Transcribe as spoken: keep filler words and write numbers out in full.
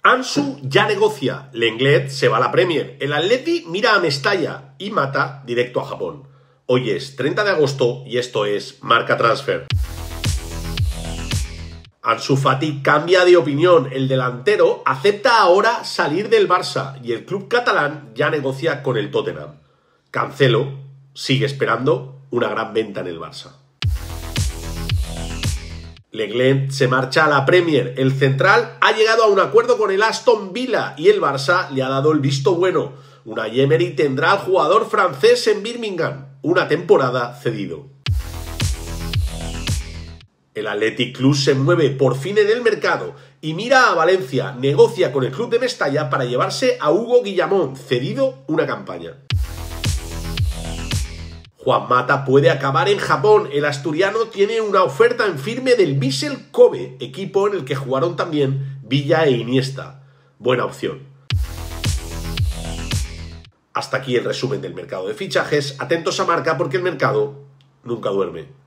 Ansu ya negocia, Lenglet se va a la Premier, el Atleti mira a Mestalla y Mata directo a Japón. Hoy es treinta de agosto y esto es Marca Transfer. Ansu Fati cambia de opinión, el delantero acepta ahora salir del Barça y el club catalán ya negocia con el Tottenham. Cancelo sigue esperando una gran venta en el Barça. Lenglet se marcha a la Premier, el central ha llegado a un acuerdo con el Aston Villa y el Barça le ha dado el visto bueno. Unai Emery tendrá al jugador francés en Birmingham, una temporada cedido. El Athletic Club se mueve por fin en el mercado y mira a Valencia, negocia con el club de Mestalla para llevarse a Hugo Guillamón, cedido una campaña. Juan Mata puede acabar en Japón, el asturiano tiene una oferta en firme del Vissel Kobe, equipo en el que jugaron también Villa e Iniesta. Buena opción. Hasta aquí el resumen del mercado de fichajes, atentos a Marca porque el mercado nunca duerme.